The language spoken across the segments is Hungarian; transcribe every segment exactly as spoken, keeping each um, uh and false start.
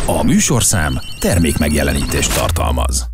A műsorszám termékmegjelenítést tartalmaz.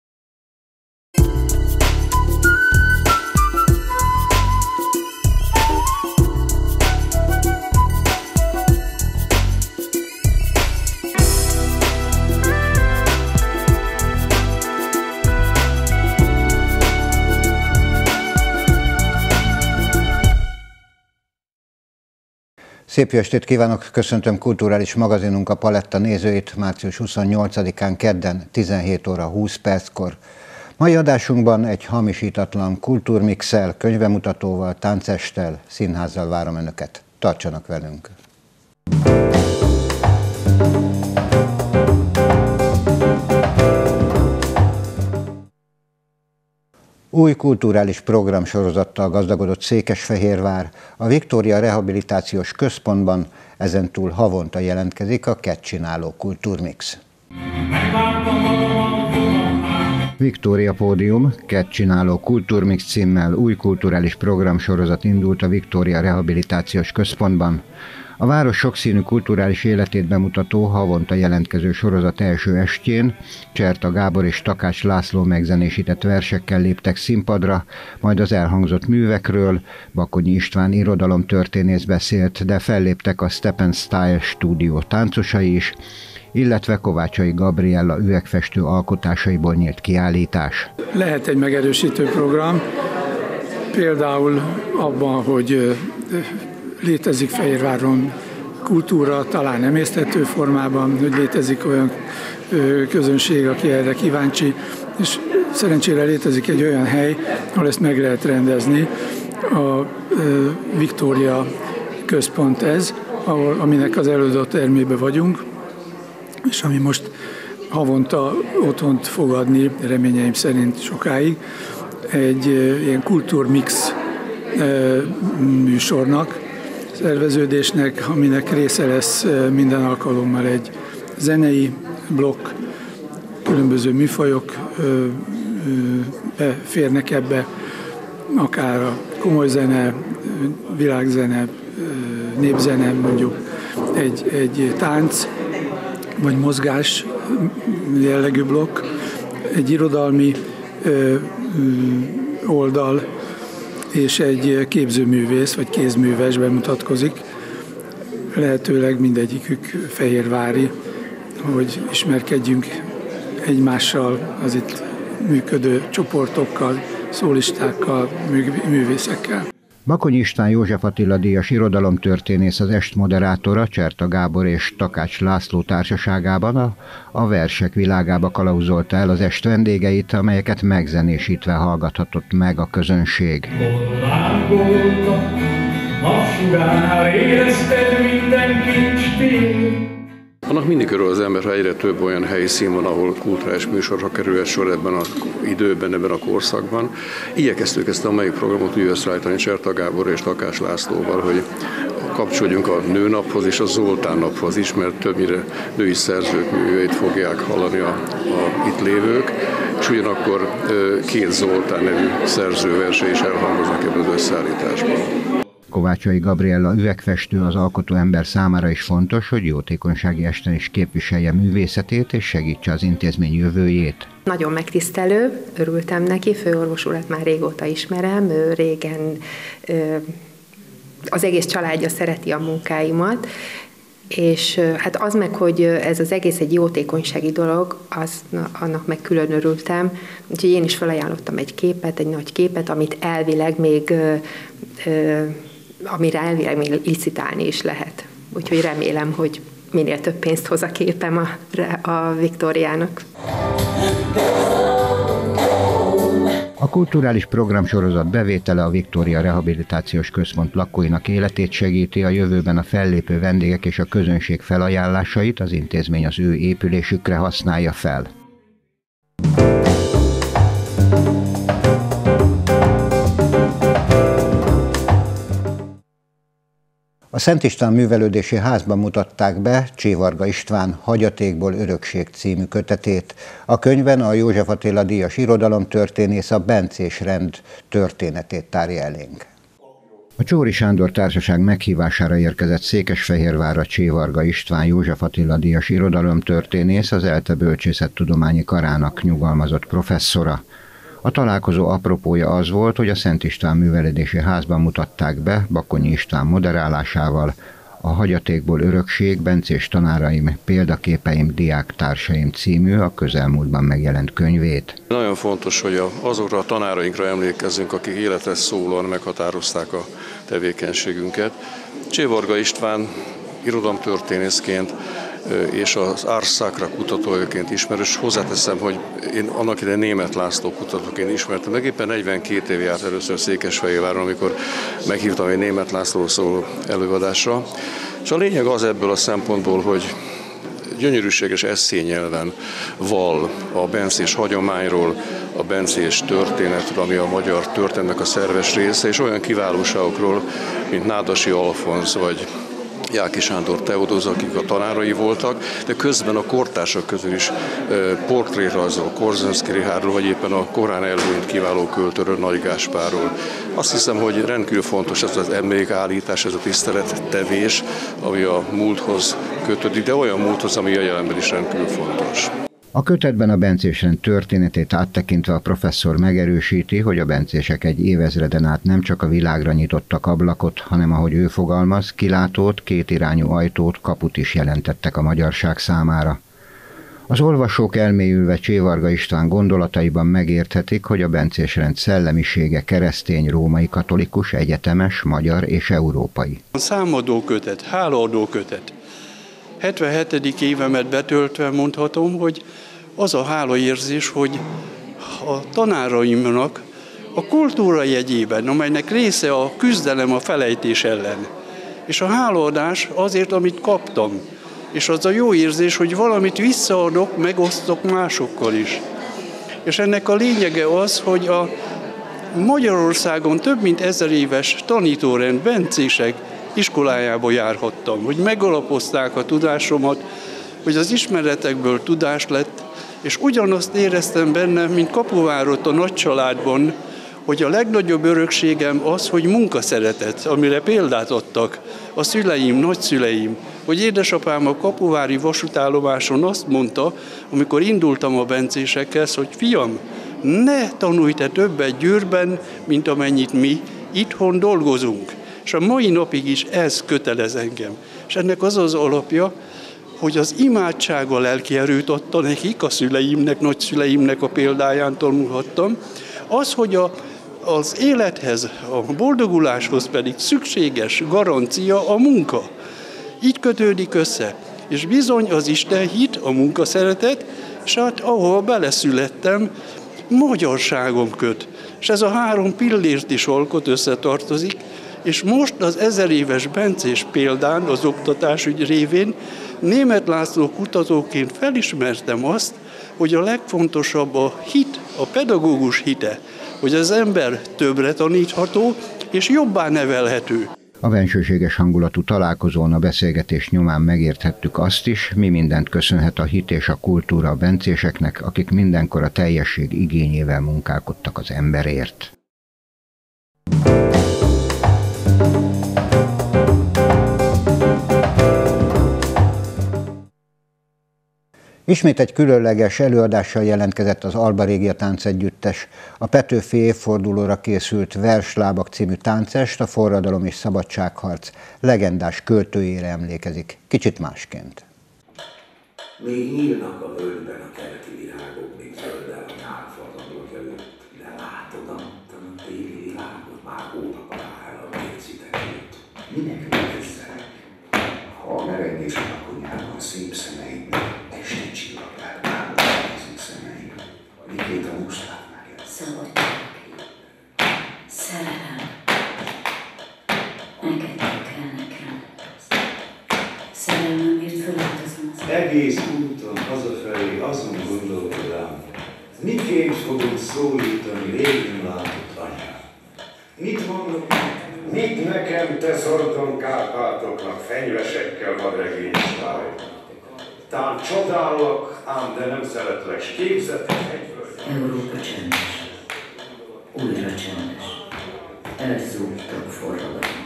Szép jó estét kívánok, köszöntöm kulturális magazinunk a Paletta nézőit március huszonnyolcadikán kedden tizenhét óra húsz perckor. Mai adásunkban egy hamisítatlan kultúrmixel, könyvemutatóval, táncesttel, színházzal várom Önöket. Tartsanak velünk! Új kulturális programsorozattal gazdagodott Székesfehérvár, a Viktória Rehabilitációs Központban ezentúl havonta jelentkezik a kettcsináló kultúrmix. Viktória Pódium, kettcsináló kultúrmix címmel új kulturális programsorozat indult a Viktória Rehabilitációs Központban. A város sokszínű kulturális életét bemutató, havonta jelentkező sorozat első estjén Cserta Gábor és Takács László megzenésített versekkel léptek színpadra, majd az elhangzott művekről Bakonyi István irodalomtörténész beszélt, de felléptek a Step and Style stúdió táncosai is, illetve Kovácsai Gabriella üvegfestő alkotásaiból nyílt kiállítás. Lehet egy megerősítő program, például abban, hogy létezik Fehérváron kultúra, talán emészthető formában, hogy létezik olyan közönség, aki erre kíváncsi, és szerencsére létezik egy olyan hely, ahol ezt meg lehet rendezni. A Viktória Központ ez, ahol, aminek az elődő termében vagyunk, és ami most havonta otthont fog adni, reményeim szerint sokáig, egy ilyen kultúrmix műsornak, szerveződésnek, aminek része lesz minden alkalommal egy zenei blokk, különböző műfajok beférnek ebbe, akár a komoly zene, világzene, népzene, mondjuk egy, egy tánc, vagy mozgás jellegű blokk, egy irodalmi oldal, és egy képzőművész vagy kézműves bemutatkozik. Lehetőleg mindegyikük fehérvári, hogy ismerkedjünk egymással, az itt működő csoportokkal, szólistákkal, művészekkel. Bakonyi István József Attila díjas irodalomtörténész, az est moderátora, Cserta Gábor és Takács László társaságában a, a versek világába kalauzolta el az est vendégeit, amelyeket megzenésítve hallgathatott meg a közönség. Annak mindig örül az ember, ha egyre több olyan helyszín van, ahol kulturális műsorra kerülhet sor ebben az időben, ebben a korszakban. Igyekeztük ezt a mai programot úgy összeállítani Cserta Gábor és Takács Lászlóval, hogy kapcsolódjunk a nőnaphoz és a Zoltán naphoz is, mert többnyire női szerzők műveit fogják hallani a, a itt lévők, és ugyanakkor két Zoltán nevű szerzőverse is elhangoznak ebben az összeállításban. Kovácsai Gabriella üvegfestő az alkotó ember számára is fontos, hogy jótékonysági esten is képviselje művészetét és segítse az intézmény jövőjét. Nagyon megtisztelő, örültem neki, főorvos urat már régóta ismerem, ő régen az egész családja szereti a munkáimat, és hát az meg, hogy ez az egész egy jótékonysági dolog, az, annak meg külön örültem, úgyhogy én is felajánlottam egy képet, egy nagy képet, amit elvileg még amire elvileg még licitálni is lehet. Úgyhogy remélem, hogy minél több pénzt hoz a képem a, a Viktóriának. A kulturális programsorozat bevétele a Viktória Rehabilitációs Központ lakóinak életét segíti, a jövőben a fellépő vendégek és a közönség felajánlásait az intézmény az ő épülésükre használja fel. A Szent István Művelődési Házban mutatták be Csivarga István Hagyatékból örökség című kötetét. A könyvben a József Attila díjas irodalomtörténész a bencés rend történetét tárja elénk. A Csóri Sándor Társaság meghívására érkezett Székesfehérvárra Csévarga István József Attila díjas irodalomtörténész, az ELTE Bölcsészettudományi Karának nyugalmazott professzora. A találkozó apropója az volt, hogy a Szent István Művelődési Házban mutatták be Bakonyi István moderálásával a Hagyatékból örökség, bencés tanáraim, példaképeim, diáktársaim című a közelmúltban megjelent könyvét. Nagyon fontos, hogy azokra a tanárainkra emlékezzünk, akik életre szólóan meghatározták a tevékenységünket. Csévarga István irodalomtörténészként és az Ars Sacra kutatójaként ismerős. Hozzáteszem, hogy én annak idején Németh László kutatóként ismertem meg. Éppen negyvenkét év járt először Székesfehérváron, amikor meghívtam egy Németh Lászlóról szóló előadásra. És a lényeg az ebből a szempontból, hogy gyönyörűséges esszényelven val a bencés hagyományról, a bencés történetről, ami a magyar történetnek a szerves része, és olyan kiválóságokról, mint Nádasi Alfonz vagy Jáki Sándor Teodóz, akik a tanárai voltak, de közben a kortársak közül is portrétrajzol Korzönszky Richárdról, vagy éppen a korán elhunyt kiváló költőről, Nagy Gáspárról. Azt hiszem, hogy rendkívül fontos ez az emlékállítás, ez a tisztelettevés, ami a múlthoz kötődik, de olyan múlthoz, ami a jelenben is rendkívül fontos. A kötetben a bencésrend történetét áttekintve a professzor megerősíti, hogy a bencések egy évezreden át nem csak a világra nyitottak ablakot, hanem ahogy ő fogalmaz, kilátót, kétirányú ajtót, kaput is jelentettek a magyarság számára. Az olvasók elmélyülve Csévarga István gondolataiban megérthetik, hogy a bencésrend szellemisége keresztény, római katolikus, egyetemes, magyar és európai. A számadó kötet, hálaadó kötet. hetvenhetedik évemet betöltve mondhatom, hogy az a hálaérzés, hogy a tanáraimnak a kultúra jegyében, amelynek része a küzdelem a felejtés ellen, és a hálaadás azért, amit kaptam, és az a jó érzés, hogy valamit visszaadok, megosztok másokkal is. És ennek a lényege az, hogy a Magyarországon több mint ezer éves tanítórend, bencések iskolájába járhattam, hogy megalapozták a tudásomat, hogy az ismeretekből tudás lett, és ugyanazt éreztem benne, mint Kapuvárott a nagy családban, hogy a legnagyobb örökségem az, hogy munkaszeretet, amire példát adtak a szüleim, nagyszüleim, hogy édesapám a kapuvári vasútállomáson azt mondta, amikor indultam a bencésekhez, hogy fiam, ne tanulj te többet Győrben, mint amennyit mi itthon dolgozunk. És a mai napig is ez kötelez engem. És ennek az az alapja, hogy az imádság a lelki erőt adta nekik, a szüleimnek, nagyszüleimnek a példáján tanulhattam, az, hogy a, az élethez, a boldoguláshoz pedig szükséges garancia a munka. Így kötődik össze. És bizony az Isten hit, a munkaszeretet, és hát ahol beleszülettem, magyarságom köt. És ez a három pillért is alkot, összetartozik, és most az ezer éves bencés példán, az oktatásügy révén Németh László kutatóként felismertem azt, hogy a legfontosabb a hit, a pedagógus hite, hogy az ember többre tanítható és jobbá nevelhető. A bensőséges hangulatú találkozón a beszélgetés nyomán megérthettük azt is, mi mindent köszönhet a hit és a kultúra a bencéseknek, akik mindenkor a teljesség igényével munkálkodtak az emberért. Ismét egy különleges előadással jelentkezett az Alba Régia Táncegyüttes. A Petőfi évfordulóra készült Verslábak című táncest a forradalom és szabadságharc legendás költőjére emlékezik, kicsit másként. Még nyílnak a völgyben a keleti virágok, még zöldel a nyárfa az ablak előtt, de látod a téli világot, már hónap alá el a mércitek előtt. Minek megköszönök? Ha a merengés alakonyában a szép szemeidnek esti csillagrát bármilyen szemeim, mikét a muszlát neked. Szabadság, szerelem, neked kell nekem. Szerelmemért föláltozom az egész úton hazafelé azon gondolkodám, miként fogunk szólítani régen látott anyám. Mit mondok? Mit nekem, te szorgon Kárpátoknak, fenyvesekkel vadregényes táj? Tán csodálok, ám de nem szeretlek, s képzetek egyből. Európa csendes, újra csendes, elszúrtak forradalom.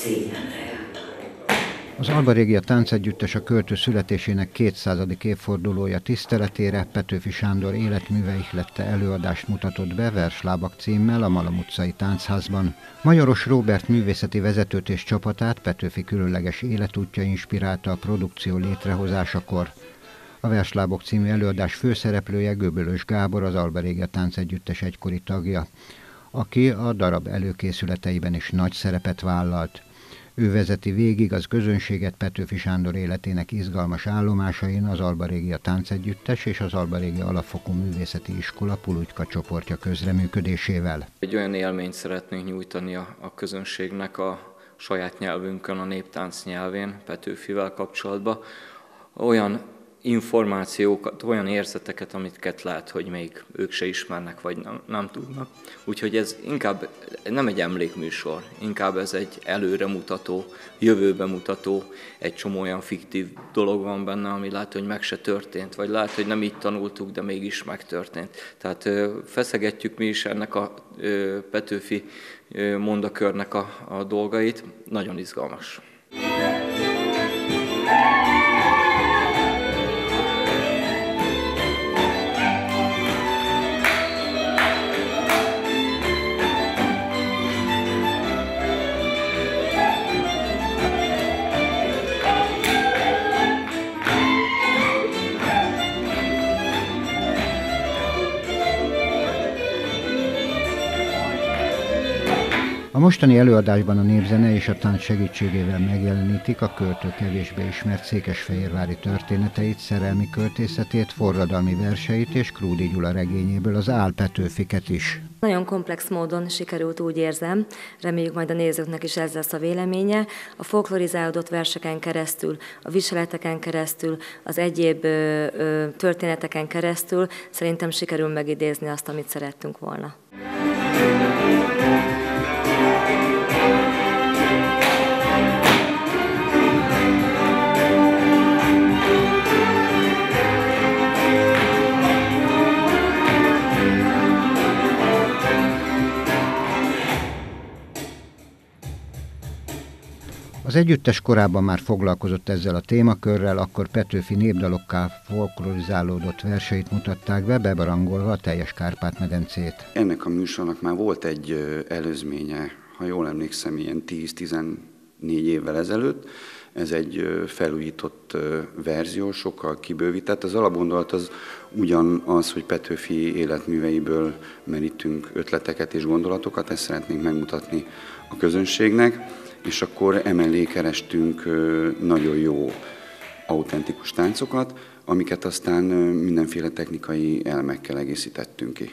szégyenre jár. Az Alba Régia Táncegyüttes a költő születésének kétszázadik évfordulója tiszteletére Petőfi Sándor életműve ihlette előadást mutatott be Verslábak címmel a Malom utcai Táncházban. Majoros Róbert művészeti vezetőt és csapatát Petőfi különleges életútja inspirálta a produkció létrehozásakor. A Verslábok című előadás főszereplője Göbölös Gábor, az Alba Régia Táncegyüttes egykori tagja, aki a darab előkészületeiben is nagy szerepet vállalt. Ő vezeti végig az közönséget Petőfi Sándor életének izgalmas állomásain az Alba Régia Táncegyüttes és az Alba Régia Alapfokú Művészeti Iskola Pulugyka csoportja közreműködésével. Egy olyan élményt szeretnénk nyújtani a, a közönségnek a saját nyelvünkön, a néptánc nyelvén Petőfivel kapcsolatban. Olyan információkat, olyan érzeteket, amiket lehet, hogy még ők se ismernek, vagy nem, nem tudnak. Úgyhogy ez inkább nem egy emlékműsor, inkább ez egy előremutató, jövőbe mutató, egy csomó olyan fiktív dolog van benne, ami lehet, hogy meg se történt, vagy lehet, hogy nem így tanultuk, de mégis megtörtént. Tehát feszegetjük mi is ennek a Petőfi mondakörnek a, a dolgait, nagyon izgalmas. A mostani előadásban a népzene és a tánc segítségével megjelenítik a költő kevésbé ismert székesfehérvári történeteit, szerelmi költészetét, forradalmi verseit és Krúdy Gyula regényéből az Ál Petőfiket is. Nagyon komplex módon sikerült, úgy érzem, reméljük majd a nézőknek is ez lesz a véleménye, a folklorizálódott verseken keresztül, a viseleteken keresztül, az egyéb ö, ö, történeteken keresztül szerintem sikerül megidézni azt, amit szerettünk volna. Az együttes korábban már foglalkozott ezzel a témakörrel, akkor Petőfi népdalokká folklorizálódott verseit mutatták be, bebarangolva a teljes Kárpát-medencét. Ennek a műsornak már volt egy előzménye, ha jól emlékszem, ilyen tíz-tizennégy évvel ezelőtt. Ez egy felújított verzió, sokkal kibővített. Az alapgondolat az ugyanaz, hogy Petőfi életműveiből merítünk ötleteket és gondolatokat, ezt szeretnénk megmutatni a közönségnek, és akkor emellé kerestünk nagyon jó, autentikus táncokat, amiket aztán mindenféle technikai elemekkel egészítettünk ki.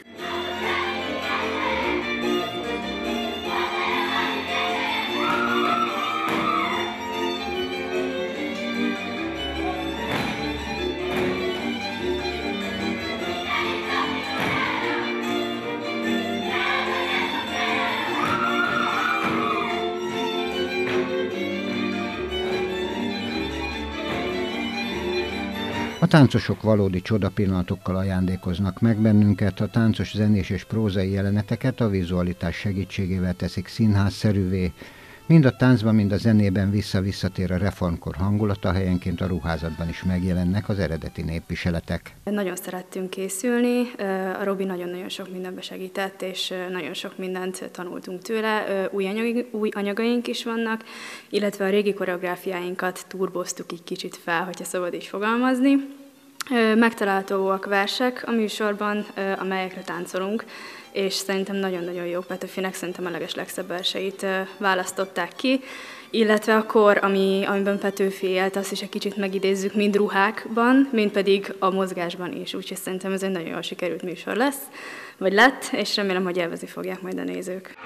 A táncosok valódi csodapillanatokkal ajándékoznak meg bennünket, a táncos zenés és prózai jeleneteket a vizualitás segítségével teszik színházszerűvé. Mind a táncban, mind a zenében vissza-visszatér a reformkor hangulata, helyenként a ruházatban is megjelennek az eredeti népviseletek. Nagyon szerettünk készülni, a Robi nagyon-nagyon sok mindenbe segített, és nagyon sok mindent tanultunk tőle. Új, anyag, új anyagaink is vannak, illetve a régi koreográfiáinkat turboztuk egy kicsit fel, hogyha szabad is fogalmazni. Megtalálhatóak versek a műsorban, amelyekre táncolunk, és szerintem nagyon-nagyon jó. Petőfinek szerintem a legeslegszebb verseit választották ki, illetve akkor, ami, amiben Petőfi élt, azt is egy kicsit megidézzük mind ruhákban, mind pedig a mozgásban is. Úgyhogy szerintem ez egy nagyon jól sikerült műsor lesz, vagy lett, és remélem, hogy élvezni fogják majd a nézők.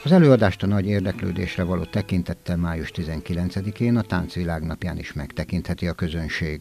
Az előadást a nagy érdeklődésre való tekintettel május tizenkilencedikén a Táncvilágnapján is megtekintheti a közönség.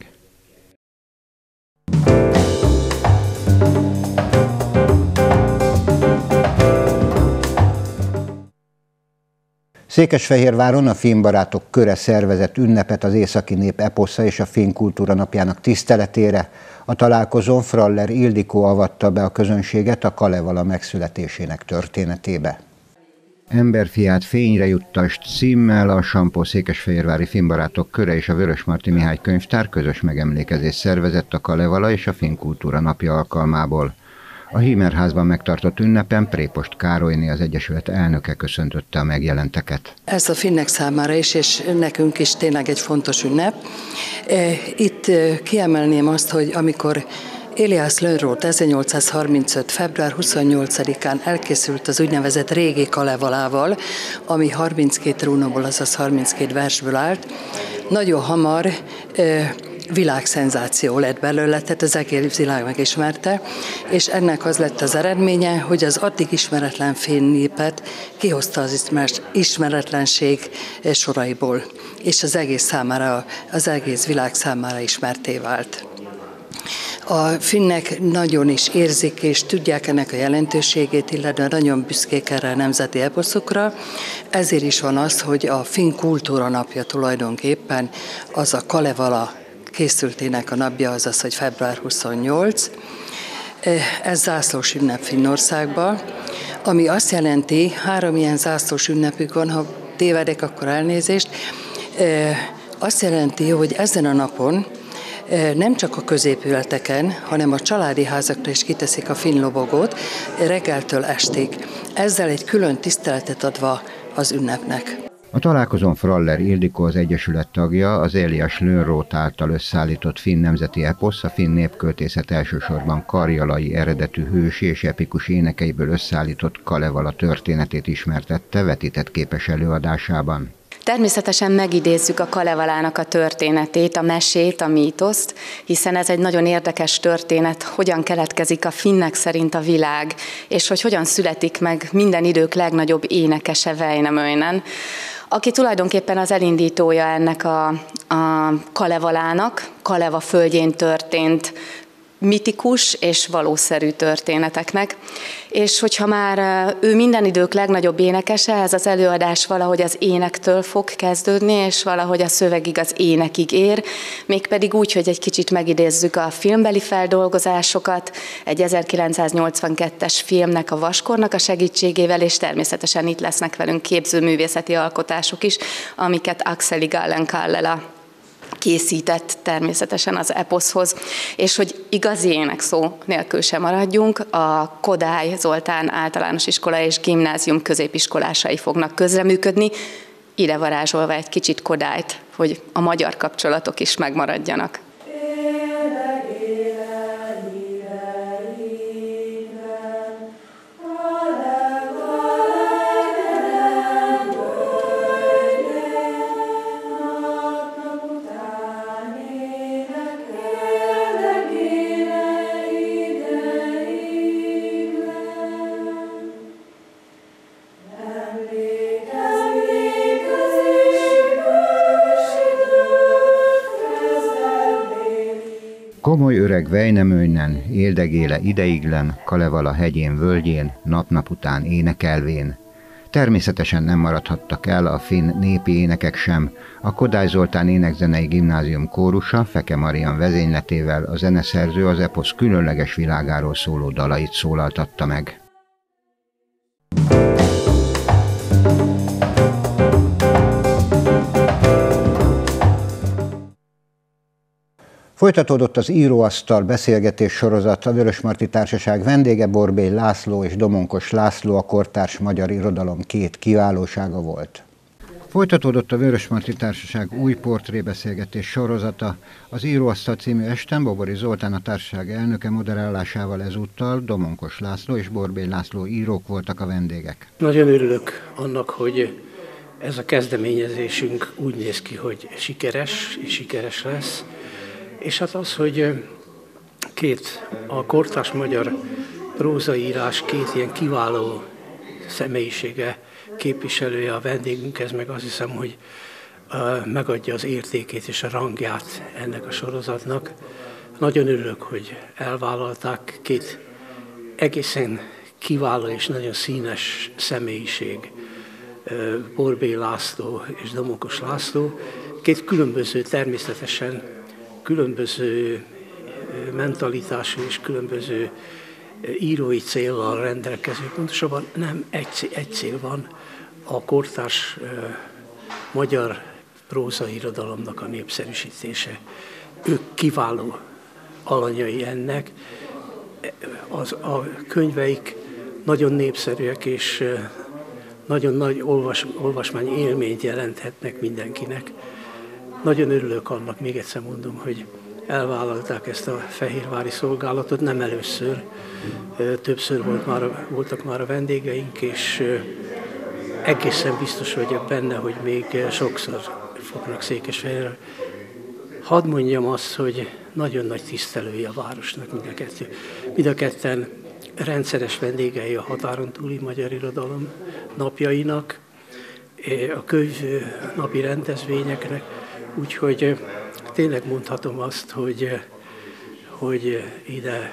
Székesfehérváron a Filmbarátok Köre szervezett ünnepet az északi nép eposza és a Finn Kultúra Napjának tiszteletére. A találkozón Fraller Ildikó avatta be a közönséget a Kalevala megszületésének történetébe. Emberfiát fényre juttasd címmel a Sampó Székesfehérvári Filmbarátok Köre és a Vörösmarty Mihály Könyvtár közös megemlékezést szervezett a Kalevala és a Finn Kultúra Napja alkalmából. A Hímerházban megtartott ünnepen Prépost Károlyné, az Egyesület elnöke köszöntötte a megjelenteket. Ez a finnek számára is, és nekünk is tényleg egy fontos ünnep. Itt kiemelném azt, hogy amikor Elias Lönnroth ezernyolcszázharmincöt. február huszonnyolcadikán elkészült az úgynevezett régi Kalevalával, ami harminckét rúnóból, azaz harminckét versből állt, nagyon hamar világszenzáció lett belőle, tehát az egész világ megismerte, és ennek az lett az eredménye, hogy az addig ismeretlen finn népet kihozta az ismeretlenség soraiból, és az egész számára, az egész világ számára ismerté vált. A finnek nagyon is érzik és tudják ennek a jelentőségét, illetve nagyon büszkék erre a nemzeti eposzokra. Ezért is van az, hogy a Finn Kultúra Napja tulajdonképpen az a Kalevala készültének a napja, azaz, hogy február huszonnyolc. Ez zászlós ünnep Finnországban, ami azt jelenti, három ilyen zászlós ünnepük van, ha tévedek, akkor elnézést, azt jelenti, hogy ezen a napon nem csak a középületeken, hanem a családi házakra is kiteszik a finn lobogót reggeltől estig, ezzel egy külön tiszteletet adva az ünnepnek. A találkozón Fraller Ildikó, az Egyesület tagja, az Elias Lönnroth által összeállított finn nemzeti eposz, a finn népköltészet elsősorban karjalai eredetű hősi és epikus énekeiből összeállított Kalevala történetét ismertette vetített képes előadásában. Természetesen megidézzük a Kalevalának a történetét, a mesét, a mítoszt, hiszen ez egy nagyon érdekes történet, hogyan keletkezik a finnek szerint a világ, és hogy hogyan születik meg minden idők legnagyobb énekese Väinämöinen, aki tulajdonképpen az elindítója ennek a, a Kalevalának, Kaleva földjén történt mitikus és valószerű történeteknek. És hogyha már ő minden idők legnagyobb énekese, ez az előadás valahogy az énektől fog kezdődni, és valahogy a szövegig az énekig ér, mégpedig úgy, hogy egy kicsit megidézzük a filmbeli feldolgozásokat, egy ezerkilencszáznyolcvankettes filmnek, a Vaskornak a segítségével, és természetesen itt lesznek velünk képzőművészeti alkotások is, amiket Akseli Gallen-Kallela készített természetesen az eposzhoz, és hogy igazi énekszó nélkül sem maradjunk, a Kodály Zoltán általános iskola és gimnázium középiskolásai fognak közreműködni, ide varázsolva egy kicsit Kodályt, hogy a magyar kapcsolatok is megmaradjanak. Komoly öreg Väinämöinen, éldegéle ideiglen, Kalevala hegyén völgyén, nap-nap után énekelvén. Természetesen nem maradhattak el a finn népi énekek sem. A Kodály Zoltán Énekzenei Gimnázium kórusa Feke Marian vezényletével a zeneszerző az eposz különleges világáról szóló dalait szólaltatta meg. Folytatódott az íróasztal beszélgetés sorozat. A Vörösmarty Társaság vendége Borbély László és Domonkos László, a kortárs magyar irodalom két kiválósága volt. Folytatódott a Vörösmarty Társaság új portrébeszélgetés sorozata. Az Íróasztal című esten Bobori Zoltán, a társaság elnöke moderálásával ezúttal Domonkos László és Borbély László írók voltak a vendégek. Nagyon örülök annak, hogy ez a kezdeményezésünk úgy néz ki, hogy sikeres és sikeres lesz. És hát az, hogy két, a kortárs magyar prózaírás két ilyen kiváló személyisége képviselője a vendégünk, ez meg azt hiszem, hogy megadja az értékét és a rangját ennek a sorozatnak. Nagyon örülök, hogy elvállalták két egészen kiváló és nagyon színes személyiség, Borbély László és Domokos László, két különböző, természetesen különböző mentalitású és különböző írói céllal rendelkező, pontosabban nem egy, egy cél van, a kortárs magyar prózairodalomnak a népszerűsítése. Ők kiváló alanyai ennek. Az, a könyveik nagyon népszerűek, és nagyon nagy olvas, olvasmány élményt jelenthetnek mindenkinek. Nagyon örülök annak, még egyszer mondom, hogy elvállalták ezt a fehérvári szolgálatot, nem először, többször volt már, voltak már a vendégeink, és egészen biztos vagyok benne, hogy még sokszor fognak Székesfehérre. Hadd mondjam azt, hogy nagyon nagy tisztelője a városnak mind a kettő. Mind a ketten rendszeres vendégei a határon túli magyar irodalom napjainak, a könyv napi rendezvényeknek, úgyhogy tényleg mondhatom azt, hogy, hogy ide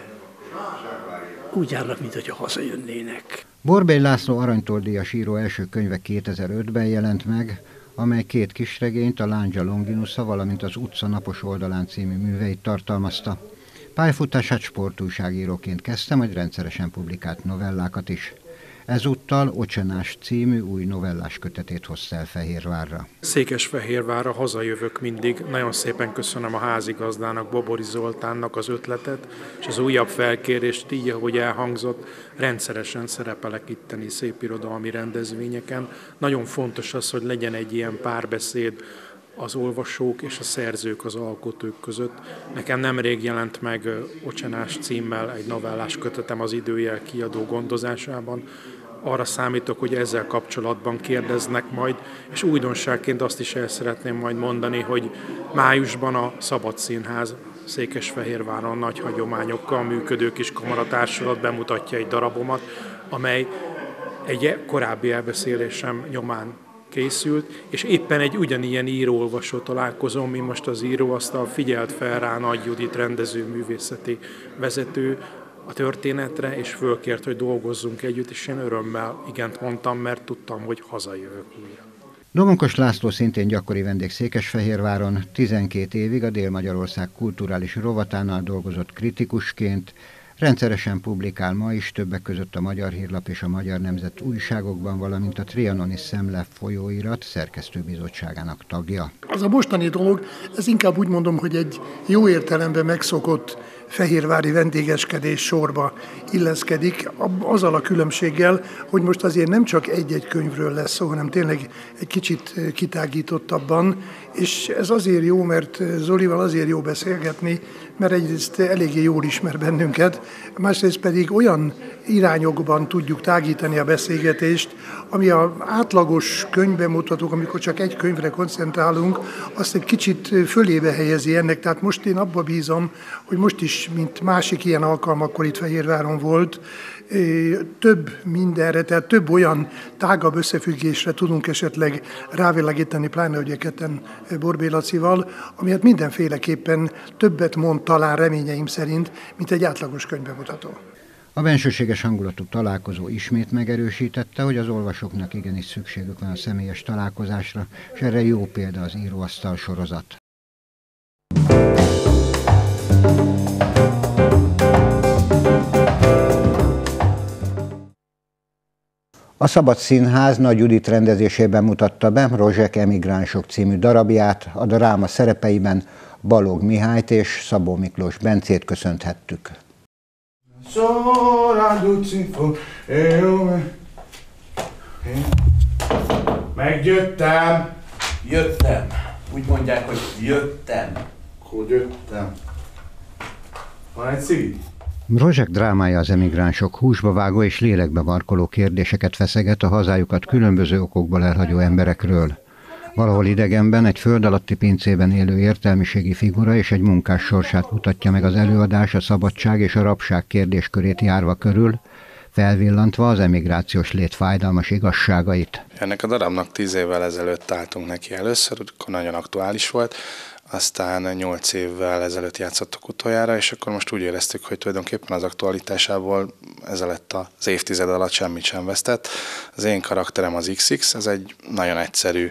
úgy járnak, mint hogyha hazajönnének. Borbély László aranytól-díjas író első könyve kétezer-ötben jelent meg, amely két kisregényt, a Lándzsa Longinusza, valamint az Utca napos oldalán című műveit tartalmazta. Pályafutását sportújságíróként kezdte, majd rendszeresen publikált novellákat is. Ezúttal Ocsenás című új novellás kötetét hozta el Fehérvárra. Székesfehérvárra hazajövök mindig. Nagyon szépen köszönöm a házigazdának, Bobori Zoltánnak az ötletet, és az újabb felkérést, így ahogy elhangzott, rendszeresen szerepelek itteni szépirodalmi rendezvényeken. Nagyon fontos az, hogy legyen egy ilyen párbeszéd az olvasók és a szerzők, az alkotók között. Nekem nemrég jelent meg Ocsenás címmel egy novellás kötetem az Időjel kiadó gondozásában. Arra számítok, hogy ezzel kapcsolatban kérdeznek majd, és újdonságként azt is el szeretném majd mondani, hogy májusban a Szabad Színház Székesfehérváron nagy hagyományokkal működő kis kamaratársulat bemutatja egy darabomat, amely egy korábbi elbeszélésem nyomán készült, és éppen egy ugyanilyen író-olvasó találkozom, mi most az íróasztal figyelt fel rá Nagy Judit rendező művészeti vezető a történetre, és fölkért, hogy dolgozzunk együtt, és én örömmel igent mondtam, mert tudtam, hogy hazajövök újra. Domokos László szintén gyakori vendég Székesfehérváron, tizenkét évig a Dél-Magyarország kulturális rovatánál dolgozott kritikusként, rendszeresen publikál ma is, többek között a Magyar Hírlap és a Magyar Nemzet újságokban, valamint a Trianoni Szemle folyóirat szerkesztőbizottságának tagja. Az a mostani dolog, ez inkább úgy mondom, hogy egy jó értelemben megszokott fehérvári vendégeskedés sorba illeszkedik, azzal a különbséggel, hogy most azért nem csak egy-egy könyvről lesz szó, hanem tényleg egy kicsit kitágítottabban, és ez azért jó, mert Zolival azért jó beszélgetni, mert egyrészt eléggé jól ismer bennünket, másrészt pedig olyan irányokban tudjuk tágítani a beszélgetést, ami az átlagos könyvbemutatók, amikor csak egy könyvre koncentrálunk, azt egy kicsit fölébe helyezi ennek. Tehát most én abba bízom, hogy most is, mint másik ilyen alkalmakkor itt Fehérváron volt, több mindenre, tehát több olyan tágabb összefüggésre tudunk esetleg rávilágítani, pláne ugye ketten Borbély Lacival, ami hát mindenféleképpen többet mond talán reményeim szerint, mint egy átlagos könyvbemutató. A bensőséges hangulatú találkozó ismét megerősítette, hogy az olvasóknak igenis szükségük van a személyes találkozásra, és erre jó példa az Íróasztal sorozat. A Szabad Színház Nagy Judit rendezésében mutatta be Rozsek emigránsok című darabját, a dráma szerepeiben Balogh Mihályt és Szabó Miklós Bencét köszönthettük. Megjöttem! Jöttem. Úgy mondják, hogy jöttem. Hogy jöttem. Van egy cigi? Rozsek drámája az emigránsok húsba vágó és lélekbe markoló kérdéseket feszeget a hazájukat különböző okokból elhagyó emberekről. Valahol idegenben egy föld alatti pincében élő értelmiségi figura és egy munkás sorsát mutatja meg az előadás a szabadság és a rabság kérdéskörét járva körül, felvillantva az emigrációs lét fájdalmas igazságait. Ennek a darabnak tíz évvel ezelőtt álltunk neki először, akkor nagyon aktuális volt, aztán nyolc évvel ezelőtt játszottuk utoljára, és akkor most úgy éreztük, hogy tulajdonképpen az aktualitásából ez lett az évtized alatt semmit sem vesztett. Az én karakterem az iksz iksz, ez egy nagyon egyszerű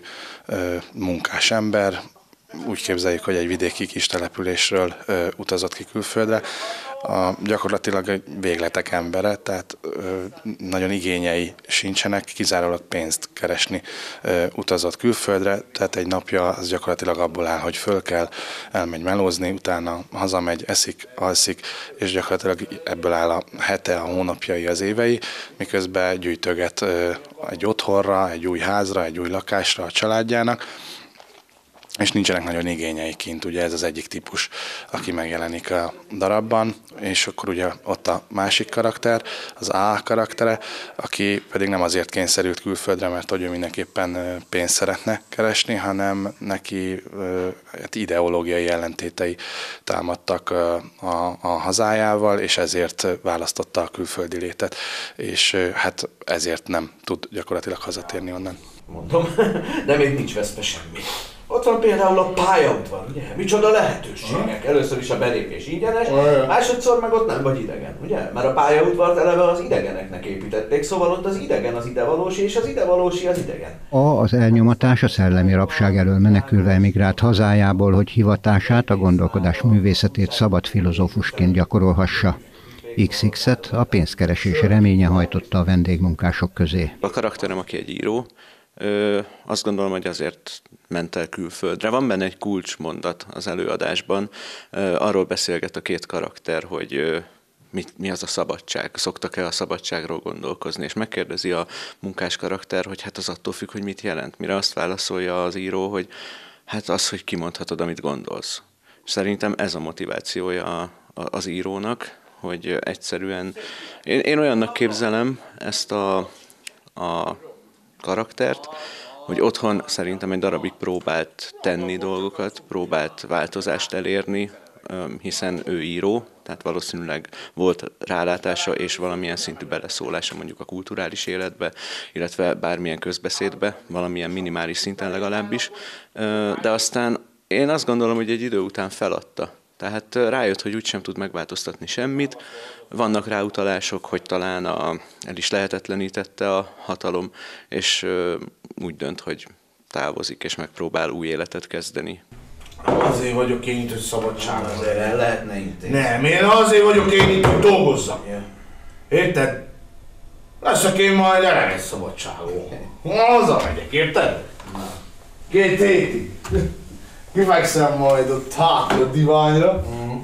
munkás ember, úgy képzeljük, hogy egy vidéki kis településről ö, utazott ki külföldre. A, gyakorlatilag egy végletek embere, tehát ö, nagyon igényei sincsenek, kizárólag pénzt keresni ö, utazott külföldre, tehát egy napja az gyakorlatilag abból áll, hogy föl kell, elmegy melózni, utána hazamegy, eszik, alszik, és gyakorlatilag ebből áll a hete, a hónapjai, az évei, miközben gyűjtöget ö, egy otthonra, egy új házra, egy új lakásra a családjának, és nincsenek nagyon igényei kint, ugye ez az egyik típus, aki megjelenik a darabban, és akkor ugye ott a másik karakter, az A karaktere, aki pedig nem azért kényszerült külföldre, mert hogy ő mindenképpen pénzt szeretne keresni, hanem neki hát ideológiai ellentétei támadtak a, a, a hazájával, és ezért választotta a külföldi létet, és hát ezért nem tud gyakorlatilag hazatérni onnan. Mondom, de még nincs veszve semmi. Ott van például a pályaudvar, ugye? Micsoda lehetőségek. Először is a belépés ingyenes, másodszor meg ott nem vagy idegen, ugye? Mert a pályaudvart eleve az idegeneknek építették, szóval ott az idegen az idevalósi, és az idevalósi az idegen. A az elnyomatás a szellemi rabság elől menekülve emigrált hazájából, hogy hivatását, a gondolkodás művészetét szabad filozófusként gyakorolhassa. iksz iksz-et a pénzkeresés reménye hajtotta a vendégmunkások közé. A karakterem, aki egy író, Ö, azt gondolom, hogy azért ment el külföldre. Van benne egy kulcsmondat az előadásban, ö, arról beszélget a két karakter, hogy ö, mi, mi az a szabadság, szoktak-e a szabadságról gondolkozni, és megkérdezi a munkás karakter, hogy hát az attól függ, hogy mit jelent. Mire azt válaszolja az író, hogy hát az, hogy kimondhatod, amit gondolsz. Szerintem ez a motivációja a, a, az írónak, hogy egyszerűen, én, én olyannak képzelem ezt a, a karaktert, hogy otthon szerintem egy darabig próbált tenni dolgokat, próbált változást elérni, hiszen ő író, tehát valószínűleg volt rálátása és valamilyen szintű beleszólása mondjuk a kulturális életbe, illetve bármilyen közbeszédbe, valamilyen minimális szinten legalábbis, de aztán én azt gondolom, hogy egy idő után feladta. Tehát rájött, hogy úgysem tud megváltoztatni semmit. Vannak rá utalások, hogy talán a, el is lehetetlenítette a hatalom, és úgy dönt, hogy távozik, és megpróbál új életet kezdeni. Azért vagyok én itt, hogy szabadság. Azért el lehetne intézni. Nem, én azért vagyok én itt, hogy dolgozzak. Érted? Leszek én majd eleges szabadságon. Hazamegyek, érted? Na. Két hétig. Kifekszem majd ott hátul a diványra. Mm.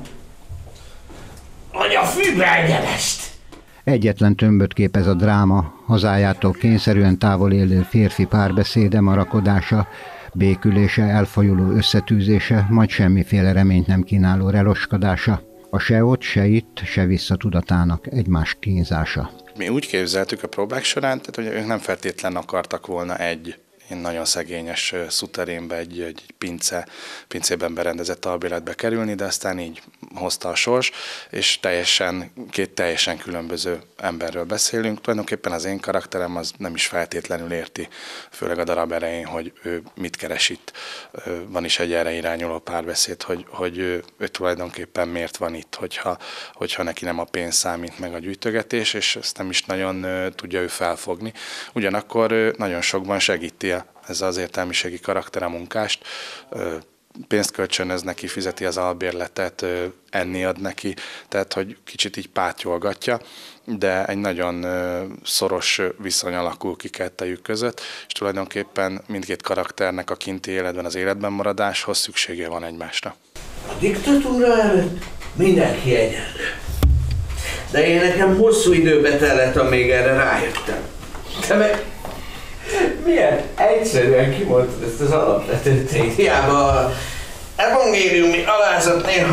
Anya fűbe egyenest! Egyetlen tömböt képez a dráma, hazájától kényszerűen távol élő férfi párbeszéde, marakodása, békülése, elfajuló összetűzése, majd semmiféle reményt nem kínáló reloskadása. A se ott, se itt, se vissza tudatának egymás kínzása. Mi úgy képzeltük a próbák során, tehát, hogy ők nem feltétlen akartak volna egy én nagyon szegényes szuterénbe, egy, egy pince, pincében berendezett albéletbe kerülni, de aztán így hozta a sors, és teljesen, két teljesen különböző emberről beszélünk. Tulajdonképpen az én karakterem az nem is feltétlenül érti, főleg a darab elején, hogy ő mit keres itt. Van is egy erre irányuló párbeszéd, hogy, hogy ő, ő tulajdonképpen miért van itt, hogyha, hogyha neki nem a pénz számít meg a gyűjtögetés, és ezt nem is nagyon tudja ő felfogni. Ugyanakkor nagyon sokban segíti ez az értelmiségi karakter a munkást, pénzt kölcsönöz neki, fizeti az albérletet, enni ad neki, tehát hogy kicsit így pátyolgatja, de egy nagyon szoros viszony alakul ki kettejük között, és tulajdonképpen mindkét karakternek a kinti életben, az életben maradáshoz szüksége van egymásra. A diktatúra előtt mindenki egyenlő. De én nekem hosszú időbe tellett, amíg erre rájöttem. Te meg milyen egyszerűen kimondtad ezt az alapvető tényt. Hiába evangéliumi alázat néha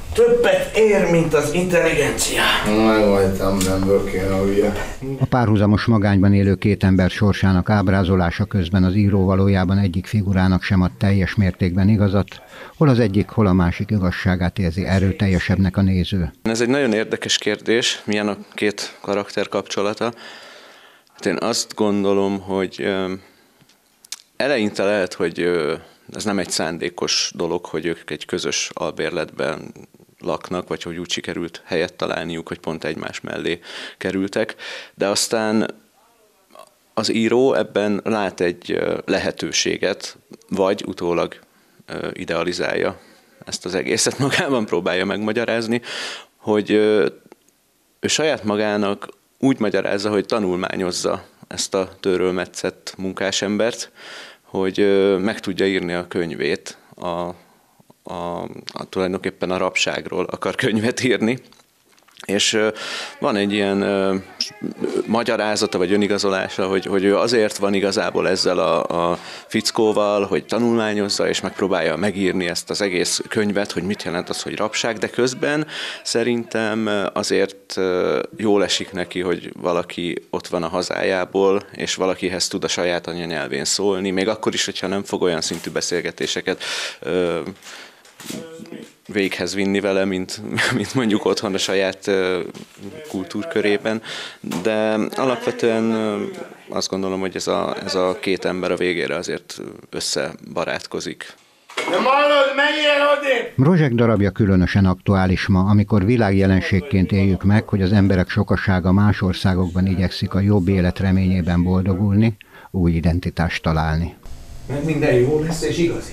többet ér, mint az intelligencia. Megvoltam, nem kéne a hülye. A párhuzamos magányban élő két ember sorsának ábrázolása közben az író valójában egyik figurának sem ad teljes mértékben igazat, hol az egyik, hol a másik igazságát érzi erőteljesebbnek a néző. Ez egy nagyon érdekes kérdés, milyen a két karakter kapcsolata. Hát én azt gondolom, hogy eleinte lehet, hogy ez nem egy szándékos dolog, hogy ők egy közös albérletben laknak, vagy hogy úgy sikerült helyet találniuk, hogy pont egymás mellé kerültek, de aztán az író ebben lát egy lehetőséget, vagy utólag idealizálja ezt az egészet, magában próbálja megmagyarázni, hogy ő saját magának úgy magyarázza, hogy tanulmányozza ezt a tőről metszett munkásembert, hogy meg tudja írni a könyvét, a, a, a, tulajdonképpen a rabságról akar könyvet írni. És van egy ilyen uh, magyarázata vagy önigazolása, hogy, hogy ő azért van igazából ezzel a, a fickóval, hogy tanulmányozza és megpróbálja megírni ezt az egész könyvet, hogy mit jelent az, hogy rabság, de közben szerintem azért uh, jól esik neki, hogy valaki ott van a hazájából, és valakihez tud a saját anyanyelvén szólni, még akkor is, hogyha nem fog olyan szintű beszélgetéseket uh, véghez vinni vele, mint, mint mondjuk otthon a saját uh, kultúrkörében, de alapvetően uh, azt gondolom, hogy ez a, ez a két ember a végére azért összebarátkozik. Nem hallod, menjél odébb! Rozsek darabja különösen aktuális ma, amikor világjelenségként éljük meg, hogy az emberek sokasága más országokban igyekszik a jobb élet reményében boldogulni, új identitást találni. Mert minden jó lesz és igazi.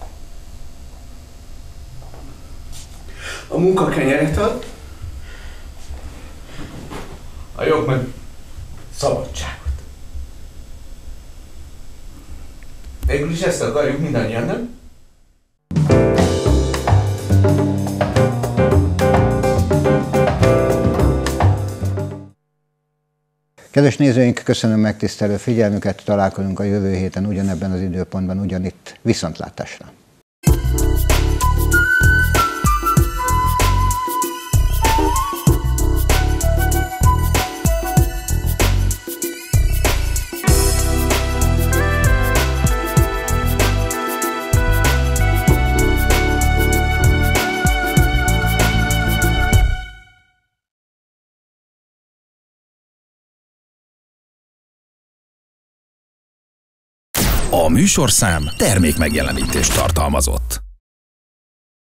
A munka kenyeret ad, a jog meg szabadságot. Végül is ezt akarjuk mindannyian, nem? Kedves nézőink, köszönöm megtisztelő figyelmüket, találkozunk a jövő héten ugyanebben az időpontban, ugyanitt. Viszontlátásra! A műsorszám termék megjelenítést tartalmazott.